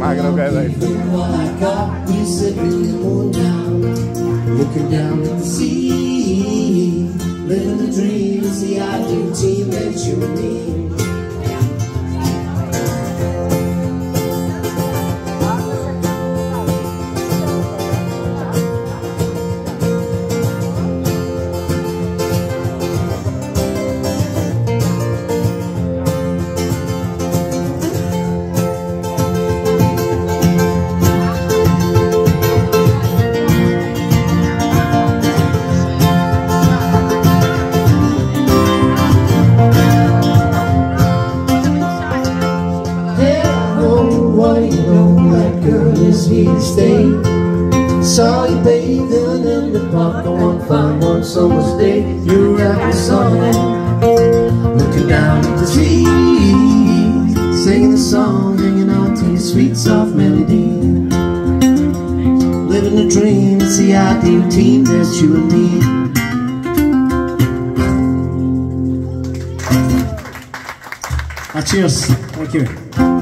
magro che sei. Looking down at the sea, living the dream, it's the ideal team that you and me. Here to stay. Saw you bathing in the park on one fine one summer's day. You were out in the sun, looking down at the trees, singing a song, hanging on to your sweet soft melody. Living a dream, it's the ideal team that's you and me. Cheers, thank you.